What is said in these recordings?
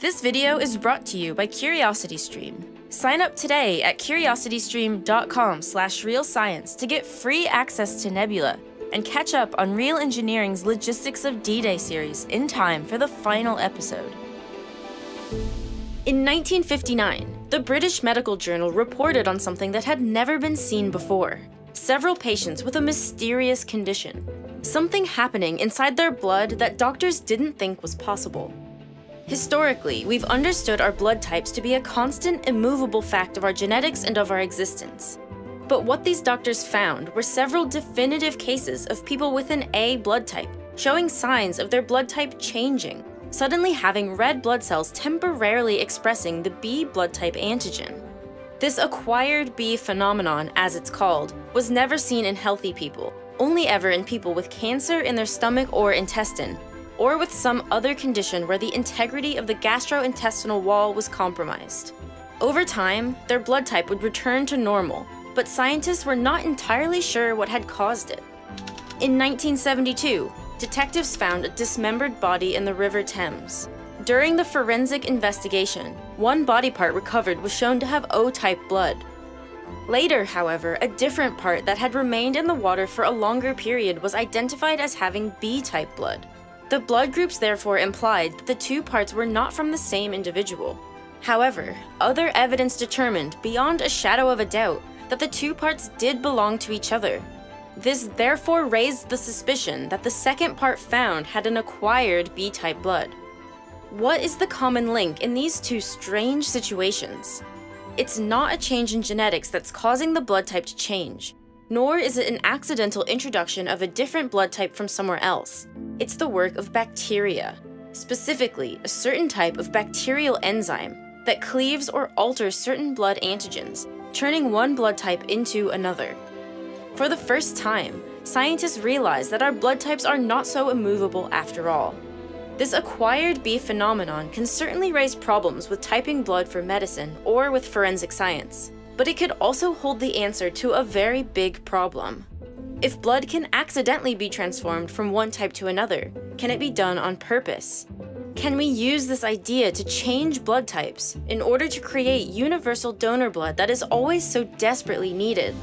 This video is brought to you by CuriosityStream. Sign up today at curiositystream.com/realscience to get free access to Nebula and catch up on Real Engineering's Logistics of D-Day series in time for the final episode. In 1959, the British Medical Journal reported on something that had never been seen before. Several patients with a mysterious condition. Something happening inside their blood that doctors didn't think was possible. Historically, we've understood our blood types to be a constant, immovable fact of our genetics and of our existence. But what these doctors found were several definitive cases of people with an A blood type showing signs of their blood type changing, suddenly having red blood cells temporarily expressing the B blood type antigen. This acquired B phenomenon, as it's called, was never seen in healthy people, only ever in people with cancer in their stomach or intestine, or with some other condition where the integrity of the gastrointestinal wall was compromised. Over time, their blood type would return to normal, but scientists were not entirely sure what had caused it. In 1972, detectives found a dismembered body in the River Thames. During the forensic investigation, one body part recovered was shown to have O-type blood. Later, however, a different part that had remained in the water for a longer period was identified as having B-type blood. The blood groups therefore implied that the two parts were not from the same individual. However, other evidence determined beyond a shadow of a doubt that the two parts did belong to each other. This therefore raised the suspicion that the second part found had an acquired B-type blood. What is the common link in these two strange situations? It's not a change in genetics that's causing the blood type to change, nor is it an accidental introduction of a different blood type from somewhere else. It's the work of bacteria, specifically a certain type of bacterial enzyme that cleaves or alters certain blood antigens, turning one blood type into another. For the first time, scientists realized that our blood types are not so immovable after all. This acquired B phenomenon can certainly raise problems with typing blood for medicine or with forensic science, but it could also hold the answer to a very big problem. If blood can accidentally be transformed from one type to another, can it be done on purpose? Can we use this idea to change blood types in order to create universal donor blood that is always so desperately needed?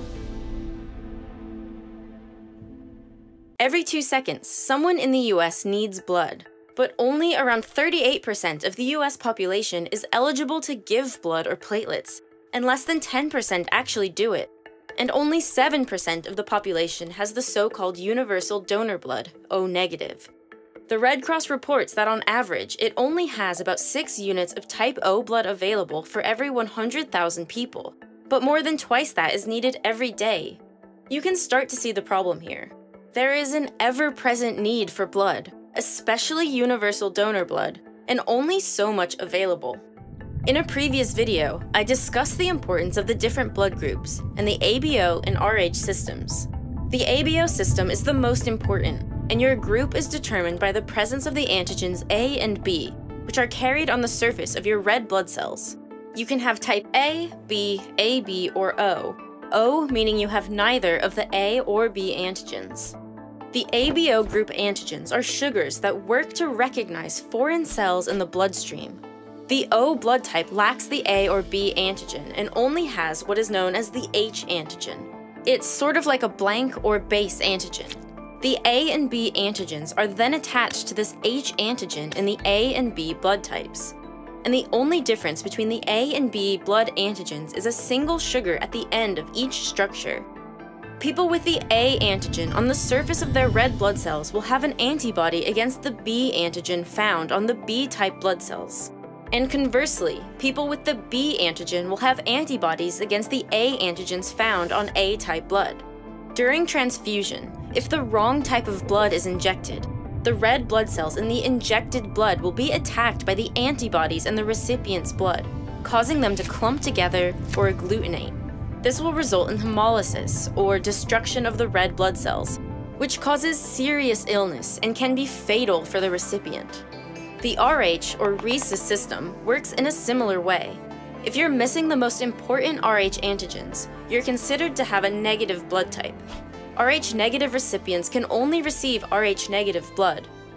Every 2 seconds, someone in the US needs blood, but only around 38% of the US population is eligible to give blood or platelets, and less than 10% actually do it. And only 7% of the population has the so-called universal donor blood, O-negative. The Red Cross reports that on average, it only has about 6 units of type O blood available for every 100,000 people, but more than twice that is needed every day. You can start to see the problem here. There is an ever-present need for blood, especially universal donor blood, and only so much available. In a previous video, I discussed the importance of the different blood groups and the ABO and RH systems. The ABO system is the most important, and your group is determined by the presence of the antigens A and B, which are carried on the surface of your red blood cells. You can have type A, B, AB, or O. O meaning you have neither of the A or B antigens. The ABO group antigens are sugars that work to recognize foreign cells in the bloodstream. The O blood type lacks the A or B antigen and only has what is known as the H antigen. It's sort of like a blank or base antigen. The A and B antigens are then attached to this H antigen in the A and B blood types. And the only difference between the A and B blood antigens is a single sugar at the end of each structure. People with the A antigen on the surface of their red blood cells will have an antibody against the B antigen found on the B-type blood cells. And conversely, people with the B antigen will have antibodies against the A antigens found on A-type blood. During transfusion, if the wrong type of blood is injected, the red blood cells in the injected blood will be attacked by the antibodies in the recipient's blood, causing them to clump together or agglutinate. This will result in hemolysis, or destruction of the red blood cells, which causes serious illness and can be fatal for the recipient. The RH, or rhesus system, works in a similar way. If you're missing the most important RH antigens, you're considered to have a negative blood type. RH-negative recipients can only receive RH-negative blood,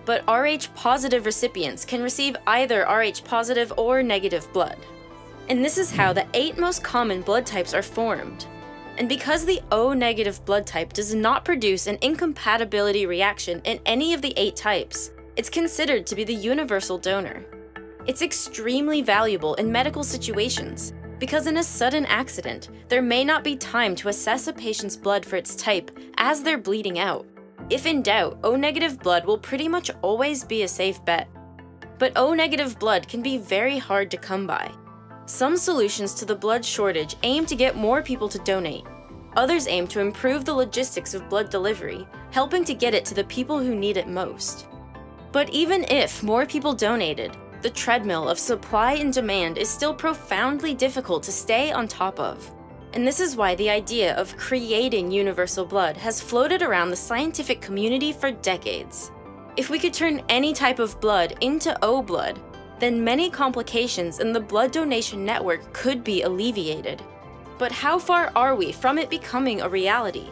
but Rh-positive recipients can receive either Rh-positive or negative blood. And this is how the 8 most common blood types are formed. And because the O-negative blood type does not produce an incompatibility reaction in any of the 8 types, it's considered to be the universal donor. It's extremely valuable in medical situations, because in a sudden accident, there may not be time to assess a patient's blood for its type as they're bleeding out. If in doubt, O-negative blood will pretty much always be a safe bet. But O-negative blood can be very hard to come by. Some solutions to the blood shortage aim to get more people to donate. Others aim to improve the logistics of blood delivery, helping to get it to the people who need it most. But even if more people donated, the treadmill of supply and demand is still profoundly difficult to stay on top of. And this is why the idea of creating universal blood has floated around the scientific community for decades. If we could turn any type of blood into O blood, then many complications in the blood donation network could be alleviated. But how far are we from it becoming a reality?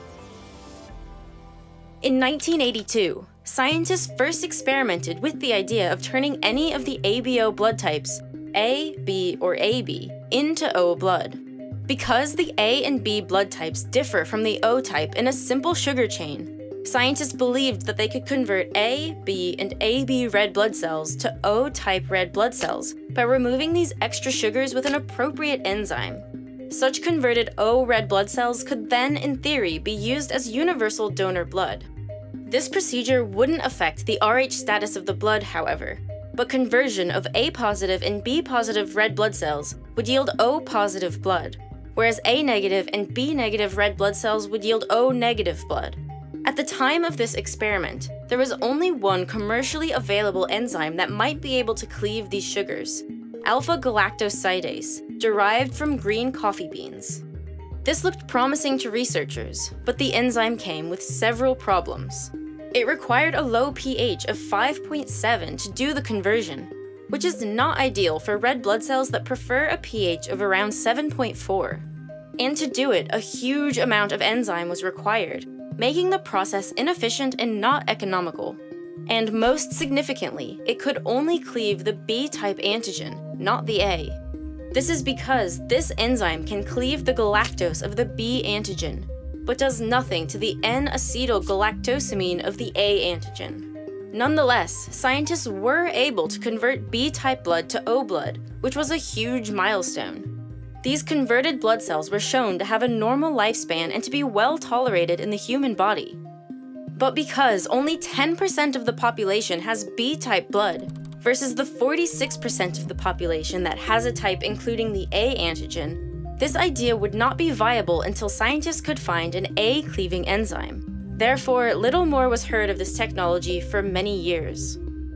In 1982, scientists first experimented with the idea of turning any of the ABO blood types, A, B, or AB, into O blood. Because the A and B blood types differ from the O type in a simple sugar chain, scientists believed that they could convert A, B, and AB red blood cells to O-type red blood cells by removing these extra sugars with an appropriate enzyme. Such converted O red blood cells could then, in theory, be used as universal donor blood. This procedure wouldn't affect the Rh status of the blood, however, but conversion of A-positive and B-positive red blood cells would yield O-positive blood, whereas A-negative and B-negative red blood cells would yield O-negative blood. At the time of this experiment, there was only one commercially available enzyme that might be able to cleave these sugars, alpha-galactosidase, derived from green coffee beans. This looked promising to researchers, but the enzyme came with several problems. It required a low pH of 5.7 to do the conversion, which is not ideal for red blood cells that prefer a pH of around 7.4. And to do it, a huge amount of enzyme was required, making the process inefficient and not economical. And most significantly, it could only cleave the B-type antigen, not the A. This is because this enzyme can cleave the galactose of the B antigen, but does nothing to the N-acetylgalactosamine of the A antigen. Nonetheless, scientists were able to convert B-type blood to O blood, which was a huge milestone. These converted blood cells were shown to have a normal lifespan and to be well tolerated in the human body. But because only 10% of the population has B-type blood, versus the 46% of the population that has a type including the A antigen, this idea would not be viable until scientists could find an A-cleaving enzyme. Therefore, little more was heard of this technology for many years.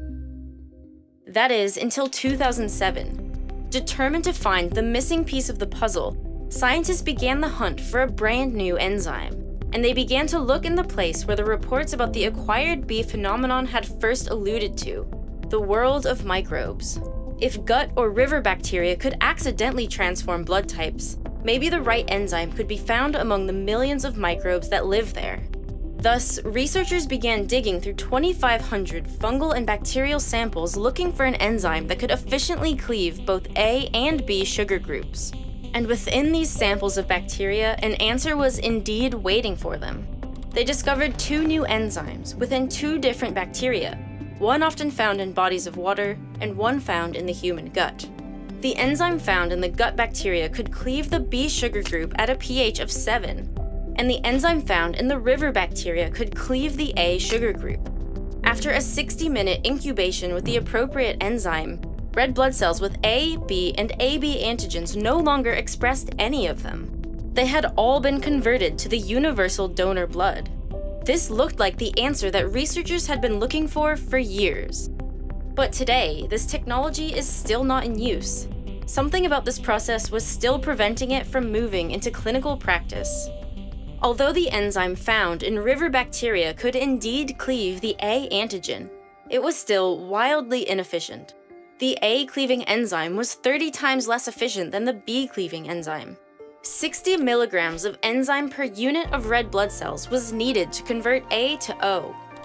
That is, until 2007. Determined to find the missing piece of the puzzle, scientists began the hunt for a brand new enzyme, and they began to look in the place where the reports about the acquired B phenomenon had first alluded to, the world of microbes. If gut or river bacteria could accidentally transform blood types, maybe the right enzyme could be found among the millions of microbes that live there. Thus, researchers began digging through 2,500 fungal and bacterial samples looking for an enzyme that could efficiently cleave both A and B sugar groups. And within these samples of bacteria, an answer was indeed waiting for them. They discovered 2 new enzymes within 2 different bacteria, one often found in bodies of water, and one found in the human gut. The enzyme found in the gut bacteria could cleave the B sugar group at a pH of 7, and the enzyme found in the river bacteria could cleave the A sugar group. After a 60-minute incubation with the appropriate enzyme, red blood cells with A, B, and AB antigens no longer expressed any of them. They had all been converted to the universal donor blood. This looked like the answer that researchers had been looking for years. But today, this technology is still not in use. Something about this process was still preventing it from moving into clinical practice. Although the enzyme found in river bacteria could indeed cleave the A antigen, it was still wildly inefficient. The A-cleaving enzyme was 30 times less efficient than the B-cleaving enzyme. 60 milligrams of enzyme per unit of red blood cells was needed to convert A to O,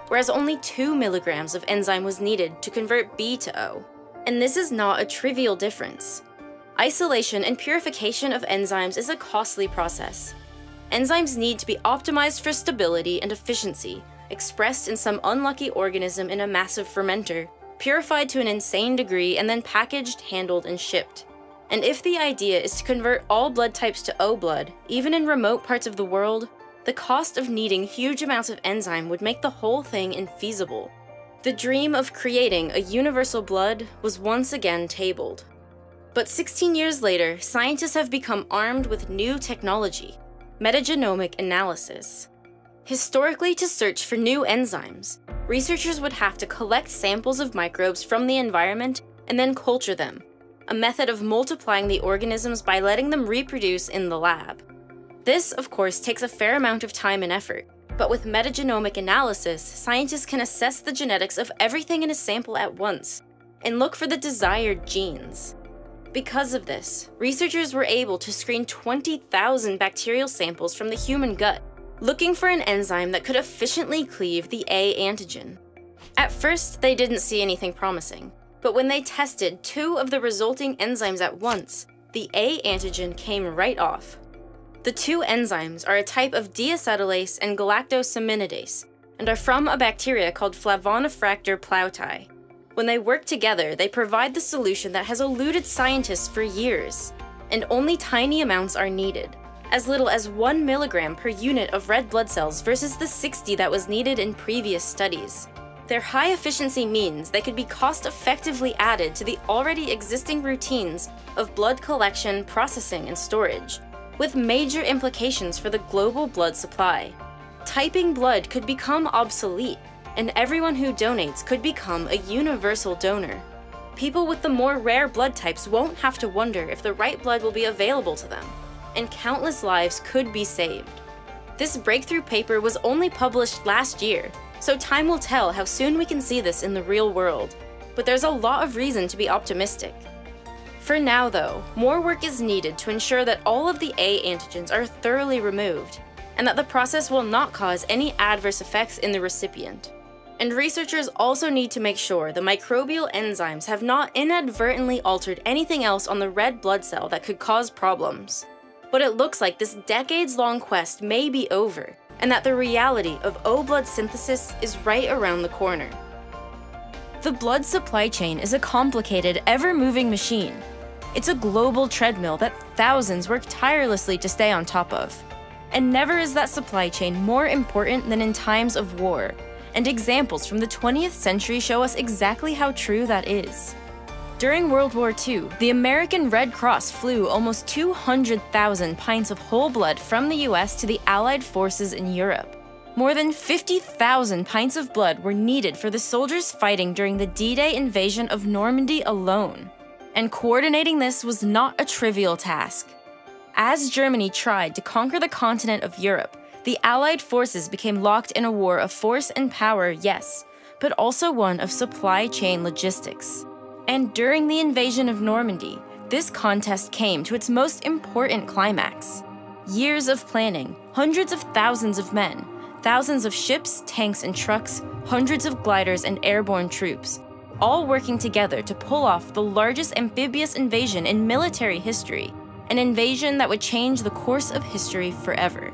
whereas only 2 milligrams of enzyme was needed to convert B to O. And this is not a trivial difference. Isolation and purification of enzymes is a costly process. Enzymes need to be optimized for stability and efficiency, expressed in some unlucky organism in a massive fermenter, purified to an insane degree, and then packaged, handled, and shipped. And if the idea is to convert all blood types to O blood, even in remote parts of the world, the cost of needing huge amounts of enzyme would make the whole thing infeasible. The dream of creating a universal blood was once again tabled. But 16 years later, scientists have become armed with new technology: metagenomic analysis. Historically, to search for new enzymes, researchers would have to collect samples of microbes from the environment and then culture them, a method of multiplying the organisms by letting them reproduce in the lab. This, of course, takes a fair amount of time and effort, but with metagenomic analysis, scientists can assess the genetics of everything in a sample at once and look for the desired genes. Because of this, researchers were able to screen 20,000 bacterial samples from the human gut, looking for an enzyme that could efficiently cleave the A antigen. At first, they didn't see anything promising, but when they tested 2 of the resulting enzymes at once, the A antigen came right off. The 2 enzymes are a type of deacetylase and galactosaminidase, and are from a bacteria called Flavonifractor plauti. When they work together, they provide the solution that has eluded scientists for years, and only tiny amounts are needed, as little as 1 milligram per unit of red blood cells versus the 60 that was needed in previous studies. Their high efficiency means they could be cost-effectively added to the already existing routines of blood collection, processing, and storage, with major implications for the global blood supply. Typing blood could become obsolete, and everyone who donates could become a universal donor. People with the more rare blood types won't have to wonder if the right blood will be available to them, and countless lives could be saved. This breakthrough paper was only published last year, so time will tell how soon we can see this in the real world, but there's a lot of reason to be optimistic. For now though, more work is needed to ensure that all of the A antigens are thoroughly removed, and that the process will not cause any adverse effects in the recipient. And researchers also need to make sure the microbial enzymes have not inadvertently altered anything else on the red blood cell that could cause problems. But it looks like this decades-long quest may be over, and that the reality of O blood synthesis is right around the corner. The blood supply chain is a complicated, ever-moving machine. It's a global treadmill that thousands work tirelessly to stay on top of. And never is that supply chain more important than in times of war, and examples from the 20th century show us exactly how true that is. During World War II, the American Red Cross flew almost 200,000 pints of whole blood from the US to the Allied forces in Europe. More than 50,000 pints of blood were needed for the soldiers fighting during the D-Day invasion of Normandy alone. And coordinating this was not a trivial task. As Germany tried to conquer the continent of Europe, the Allied forces became locked in a war of force and power, yes, but also one of supply chain logistics. And during the invasion of Normandy, this contest came to its most important climax. Years of planning, hundreds of thousands of men, thousands of ships, tanks, and trucks, hundreds of gliders and airborne troops, all working together to pull off the largest amphibious invasion in military history, an invasion that would change the course of history forever.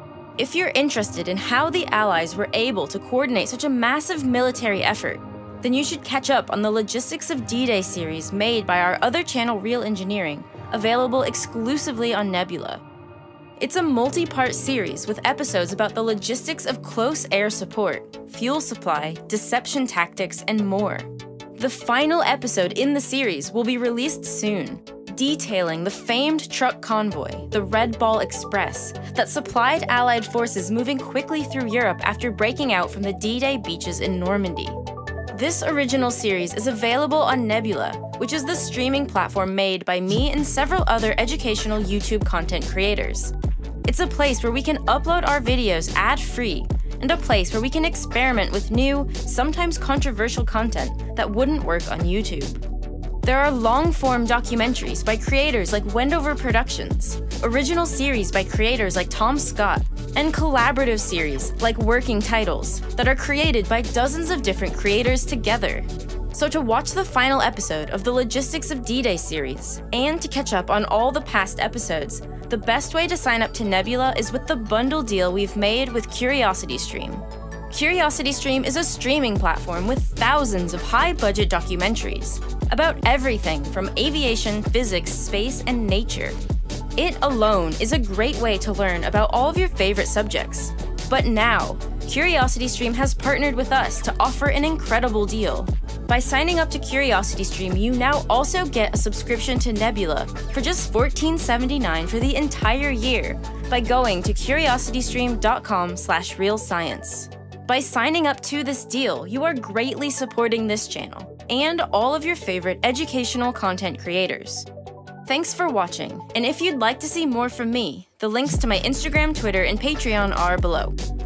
If you're interested in how the Allies were able to coordinate such a massive military effort, then you should catch up on the Logistics of D-Day series made by our other channel Real Engineering, available exclusively on Nebula. It's a multi-part series with episodes about the logistics of close air support, fuel supply, deception tactics, and more. The final episode in the series will be released soon, detailing the famed truck convoy, the Red Ball Express, that supplied Allied forces moving quickly through Europe after breaking out from the D-Day beaches in Normandy. This original series is available on Nebula, which is the streaming platform made by me and several other educational YouTube content creators. It's a place where we can upload our videos ad-free, and a place where we can experiment with new, sometimes controversial content that wouldn't work on YouTube. There are long-form documentaries by creators like Wendover Productions, original series by creators like Tom Scott, and collaborative series like Working Titles that are created by dozens of different creators together. So to watch the final episode of the Logistics of D-Day series, and to catch up on all the past episodes, the best way to sign up to Nebula is with the bundle deal we've made with CuriosityStream. CuriosityStream is a streaming platform with thousands of high-budget documentaries about everything from aviation, physics, space, and nature. It alone is a great way to learn about all of your favorite subjects. But now, CuriosityStream has partnered with us to offer an incredible deal. By signing up to CuriosityStream, you now also get a subscription to Nebula for just $14.79 for the entire year by going to curiositystream.com/realscience. By signing up to this deal, you are greatly supporting this channel and all of your favorite educational content creators. Thanks for watching, and if you'd like to see more from me, the links to my Instagram, Twitter, and Patreon are below.